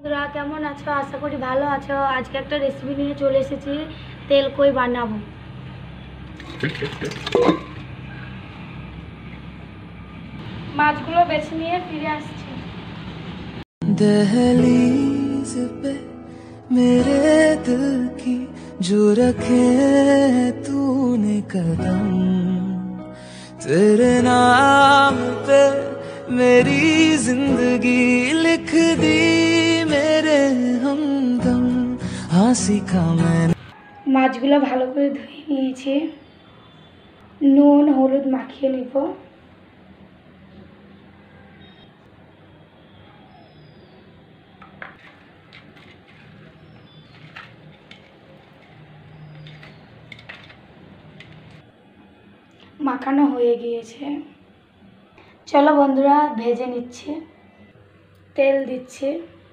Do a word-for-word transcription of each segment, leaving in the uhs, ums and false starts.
বন্ধুরা কেমন আছো? আশা করি ভালো আছো। আজকে একটা রেসিপি নিয়ে চলে এসেছি, তেল কই বানাবো। মাছগুলো বেছে নিয়ে ফিরে আসছি। दहलीज पे मेरे दिल की जो रखे तूने कदम, तेरे नाम पे मेरी जिंदगी लिख दी मेरे हमदम, हाँसी का मैंने। মাছগুলো ভালো করে ধুয়ে নিয়েছি, নুন হলুদ মাখিয়ে নিব। মাখানো হয়ে গিয়েছে, চলো বন্ধুরা ভেজে নিচ্ছি। তেল দিচ্ছি,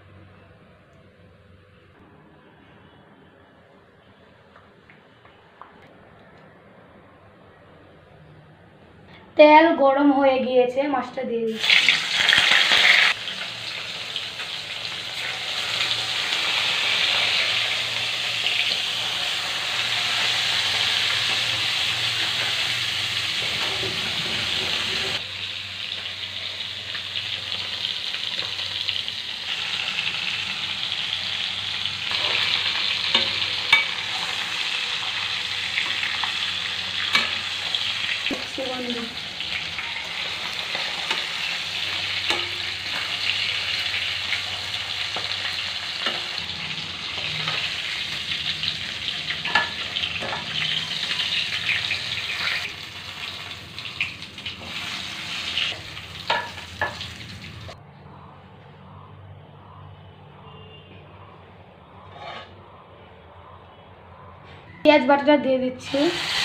তেল গরম হয়ে গিয়েছে, মাছটা দিয়ে দিচ্ছি। বন্ধু পেঁয়াজ বাটাটা দিয়ে দিচ্ছি।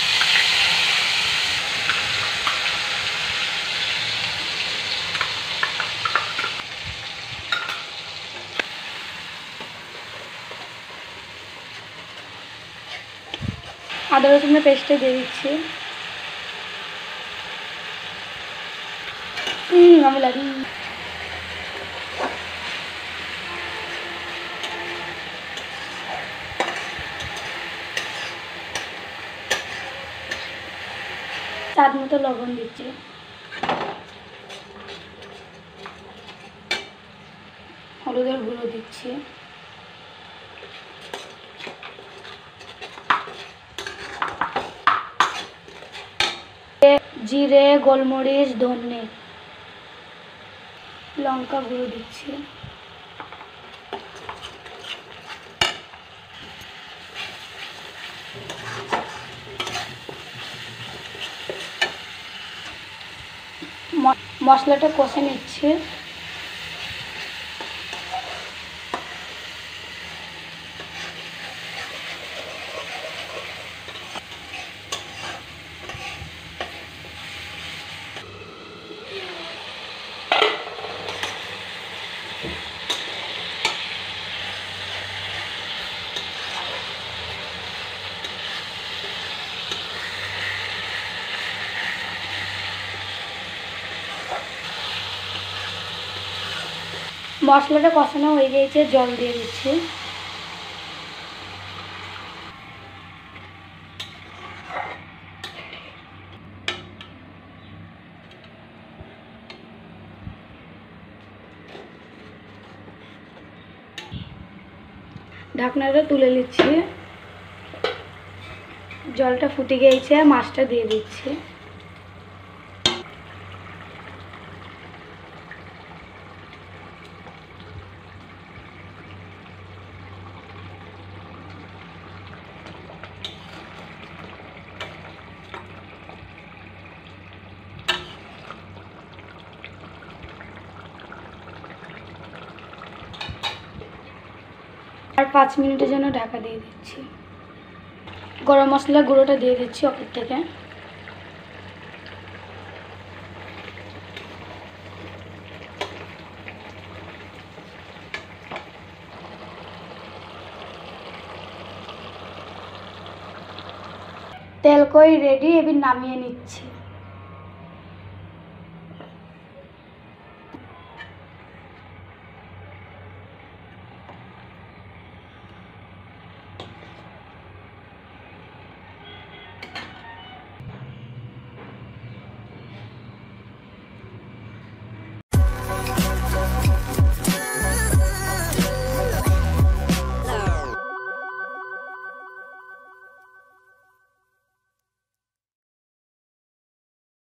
আদা রসুনের পেস্টে দিয়ে দিচ্ছি। হুম আমি লাগি স্বাদ মতো লবণ দিচ্ছি। হলুদের গুঁড়ো দিচ্ছি। জিরে গোলমরিচ ধনে লঙ্কা গুঁড়ো দিচ্ছি। মশলাটা কষে নিচ্ছি। মশলাটা কষানো হয়ে গিয়েছে, জল দিয়ে দিচ্ছি। ঢাকনাটা তুলে নিচ্ছি। জলটা ফুটে গিয়েছে, মাছটা দিয়ে দিচ্ছি। আর পাঁচ মিনিটের জন্য ঢাকা দিয়ে দিচ্ছি। গরম মশলা গুঁড়োটা দিয়ে দিচ্ছি ওপর থেকে। তেল কই রেডি, এবার নামিয়ে নিচ্ছি।